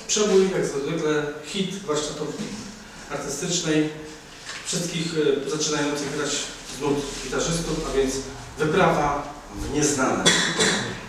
przebój, jak zwykle, hit warsztatówki artystycznej wszystkich zaczynających grać z nut gitarzystów, a więc wyprawa w nieznane.